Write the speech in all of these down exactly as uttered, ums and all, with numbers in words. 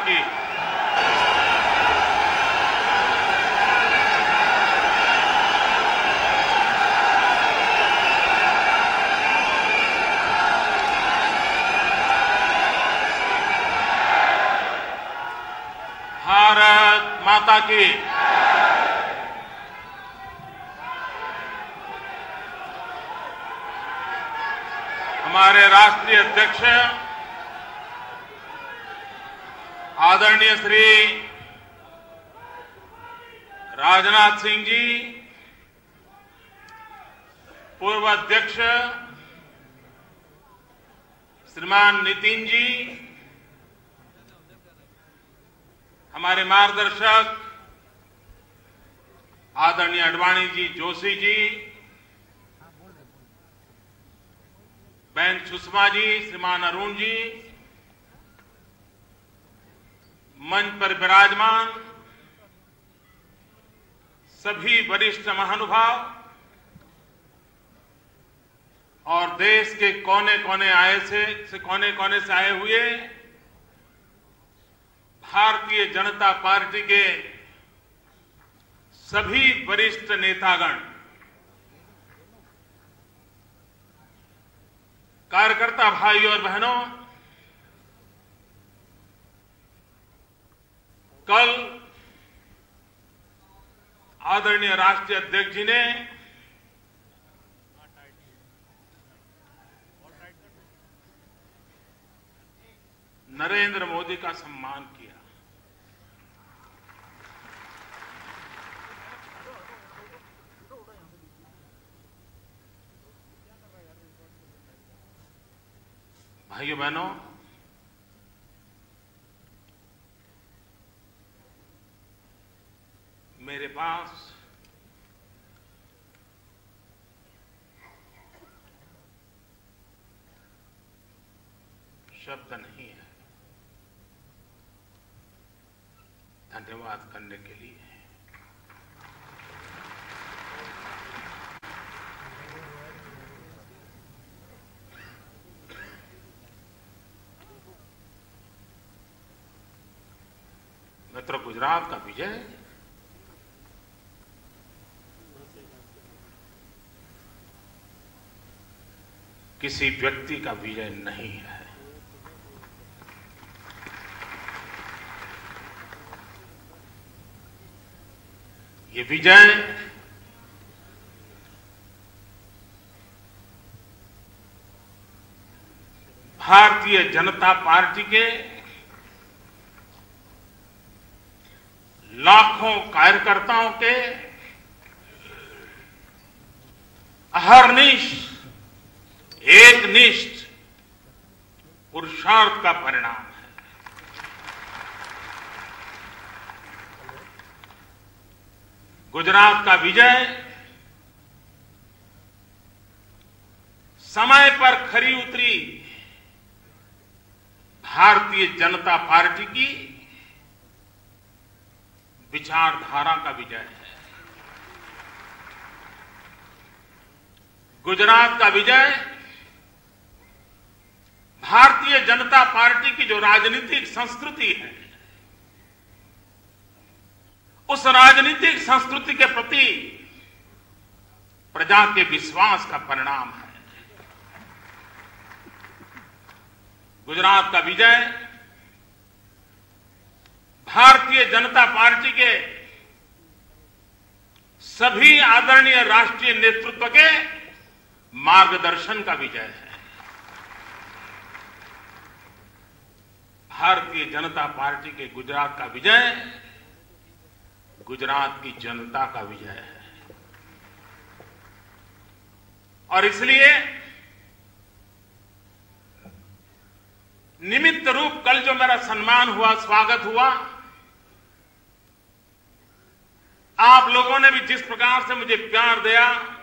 की। भारत माता की। हमारे राष्ट्रीय अध्यक्ष आदरणीय श्री राजनाथ सिंह जी, पूर्व अध्यक्ष श्रीमान नितिन जी, हमारे मार्गदर्शक आदरणीय अडवाणी जी, जोशी जी, बहन सुषमा जी, श्रीमान अरुण जी, मंच पर विराजमान सभी वरिष्ठ महानुभाव और देश के कोने कोने आए से, से कोने कोने से आए हुए भारतीय जनता पार्टी के सभी वरिष्ठ नेतागण, कार्यकर्ता भाई और बहनों, कल आदरणीय राष्ट्रीय अध्यक्ष जी ने नरेंद्र मोदी का सम्मान किया। भाइयों बहनों, मेरे पास शब्द नहीं है धन्यवाद करने के लिए। मित्रों, गुजरात का विजय किसी व्यक्ति का विजय नहीं है। ये विजय भारतीय जनता पार्टी के लाखों कार्यकर्ताओं के अहर्निश एकनिष्ठ पुरुषार्थ का परिणाम है। गुजरात का विजय समय पर खरी उतरी भारतीय जनता पार्टी की विचारधारा का विजय है। गुजरात का विजय भारतीय जनता पार्टी की जो राजनीतिक संस्कृति है, उस राजनीतिक संस्कृति के प्रति प्रजा के विश्वास का परिणाम है। गुजरात का विजय भारतीय जनता पार्टी के सभी आदरणीय राष्ट्रीय नेतृत्व के मार्गदर्शन का विजय है। भारतीय जनता पार्टी के गुजरात का विजय गुजरात की जनता का विजय है। और इसलिए निमित्त रूप कल जो मेरा सम्मान हुआ, स्वागत हुआ, आप लोगों ने भी जिस प्रकार से मुझे प्यार दिया,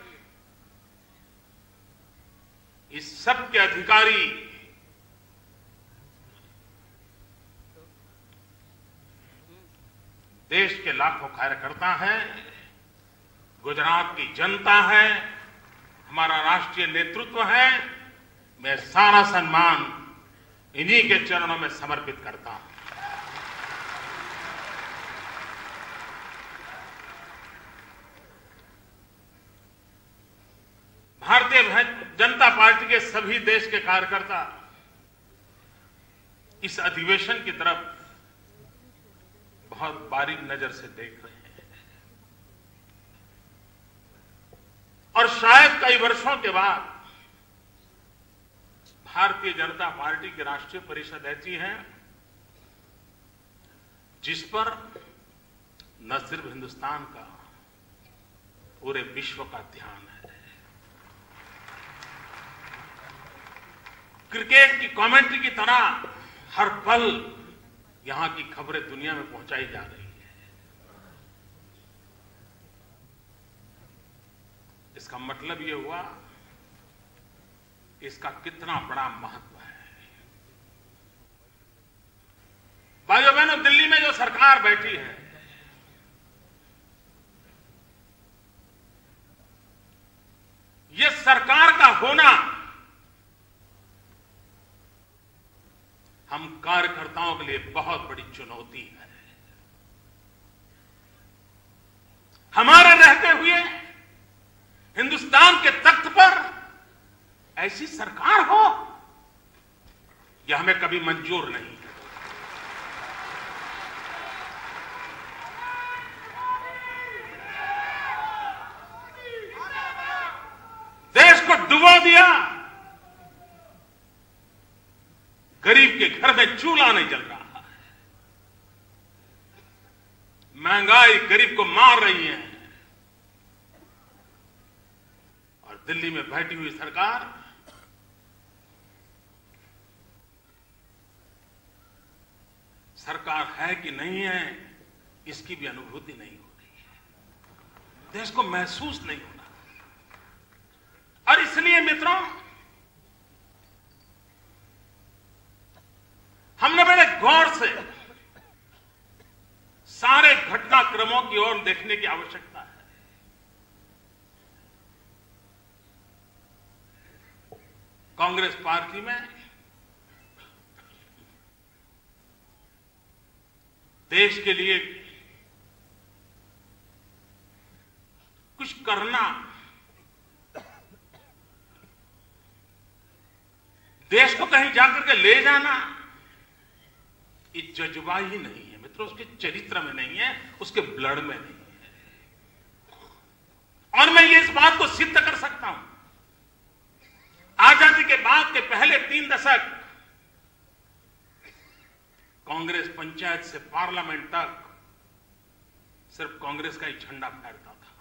इस सब के अधिकारी देश के लाखों कार्यकर्ता हैं, गुजरात की जनता है, हमारा राष्ट्रीय नेतृत्व है। मैं सारा सम्मान इन्हीं के चरणों में समर्पित करता हूं। भारतीय जनता पार्टी के सभी देश के कार्यकर्ता इस अधिवेशन की तरफ बहुत बारीक नजर से देख रहे हैं और शायद कई वर्षों के बाद भारतीय जनता पार्टी की राष्ट्रीय परिषद ऐसी है जिस पर न सिर्फ हिंदुस्तान का, पूरे विश्व का ध्यान है। क्रिकेट की कमेंट्री की तरह हर पल यहां की खबरें दुनिया में पहुंचाई जा रही है। इसका मतलब यह हुआ इसका कितना बड़ा महत्व है। भाइयों बहनों, दिल्ली में जो सरकार बैठी है, ये सरकार का होना हम कार्यकर्ताओं के लिए बहुत बड़ी चुनौती है। हमारे रहते हुए हिंदुस्तान के तख्त पर ऐसी सरकार हो, यह हमें कभी मंजूर नहीं है। देश को डुबो दिया, गरीब के घर में चूल्हा नहीं जल रहा है, महंगाई गरीब को मार रही है और दिल्ली में बैठी हुई सरकार सरकार है कि नहीं है इसकी भी अनुभूति नहीं हो रही है। देश को महसूस नहीं हो रहा। और इसलिए मित्रों, हमने बड़े गौर से सारे घटनाक्रमों की ओर देखने की आवश्यकता है। कांग्रेस पार्टी में देश के लिए कुछ करना, देश को कहीं जाकर के ले जाना, ये जज्बा ही नहीं है मित्रों, उसके चरित्र में नहीं है, उसके ब्लड में नहीं है। और मैं ये इस बात को सिद्ध कर सकता हूं। आजादी के बाद के पहले तीन दशक कांग्रेस पंचायत से पार्लियामेंट तक सिर्फ कांग्रेस का ही झंडा फहरता था।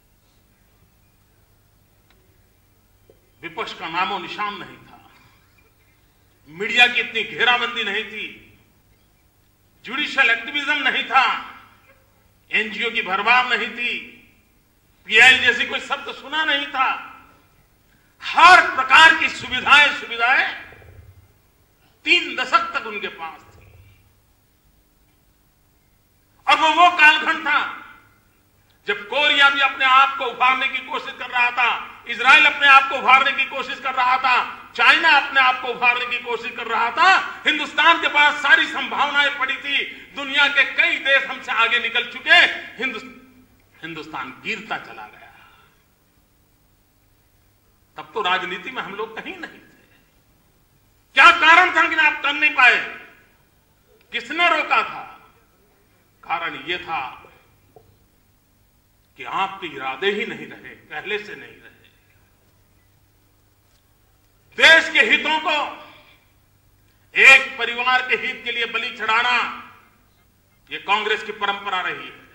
विपक्ष का नामो निशान नहीं था, मीडिया की इतनी घेराबंदी नहीं थी, जुडिशियल एक्टिविज्म नहीं था, एनजीओ की भरमार नहीं थी, पीआई जैसी कोई शब्द सुना नहीं था। हर प्रकार की सुविधाएं सुविधाएं तीन दशक तक उनके पास थी। और वो वो कालखंड था जब कोरिया भी अपने आप को उभारने की कोशिश कर रहा था, इजराइल अपने आप को उभारने की कोशिश कर रहा था, चाइना अपने आप को उभारने की कोशिश कर रहा था। हिंदुस्तान के पास सारी संभावनाएं पड़ी थी। दुनिया के कई देश हमसे आगे निकल चुके, हिंदुस्तान गिरता चला गया। तब तो राजनीति में हम लोग कहीं नहीं थे। क्या कारण था कि आप कर नहीं पाए? किसने रोका था? कारण यह था कि आपके इरादे ही नहीं रहे, पहले से नहीं रहे। देश के हितों को एक परिवार के हित के लिए बलि चढ़ाना, यह कांग्रेस की परंपरा रही है।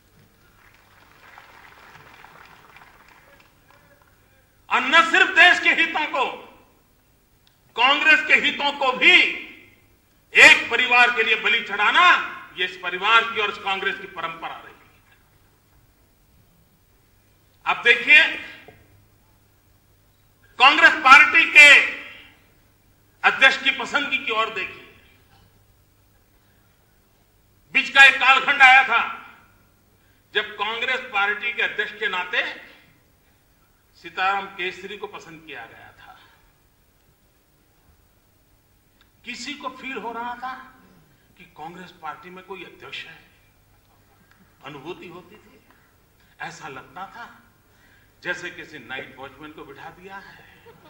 और न सिर्फ देश के हितों को, कांग्रेस के हितों को भी एक परिवार के लिए बलि चढ़ाना, ये इस परिवार की और इस कांग्रेस की परंपरा रही है। अब देखिए, कांग्रेस पार्टी के अध्यक्ष की पसंदगी की ओर देखिए। बीच का एक कालखंड आया था जब कांग्रेस पार्टी के अध्यक्ष के नाते सीताराम केसरी को पसंद किया गया था। किसी को फील हो रहा था कि कांग्रेस पार्टी में कोई अध्यक्ष है, अनुभूति होती थी, ऐसा लगता था जैसे किसी नाइट वॉचमैन को बिठा दिया है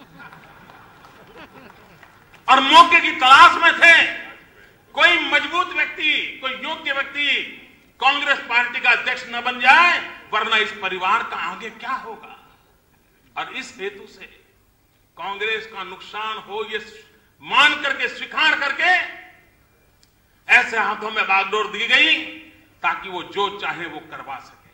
और मौके की तलाश में थे। कोई मजबूत व्यक्ति, कोई योग्य व्यक्ति कांग्रेस पार्टी का अध्यक्ष न बन जाए, वरना इस परिवार का आगे क्या होगा। और इस हेतु से कांग्रेस का नुकसान हो ये मान करके, स्वीकार करके ऐसे हाथों में बागडोर दी गई ताकि वो जो चाहे वो करवा सके।